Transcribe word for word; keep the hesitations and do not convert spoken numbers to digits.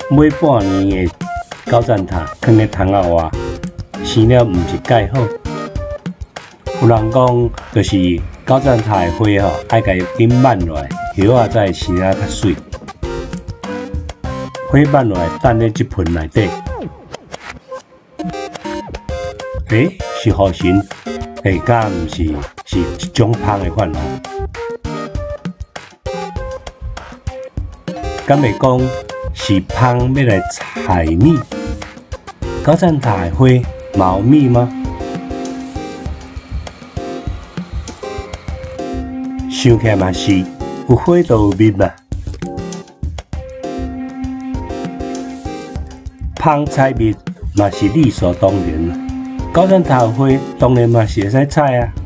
买半年的高赞塔放在窗仔外，生了毋是介好。有人讲，就是高赞塔的花吼，爱甲伊紧挽落来，叶仔才会生啊较水。花挽落来，等咧即盆内底。诶，是雨神，诶，敢毋是是一种芳的款哦？敢会讲是芳要来采蜜？高赞塔的花嘛有蜜吗？想起来嘛是，有花就有蜜嘛。芳采蜜嘛是理所当然啦。高赞塔的花当然嘛是会使采啊。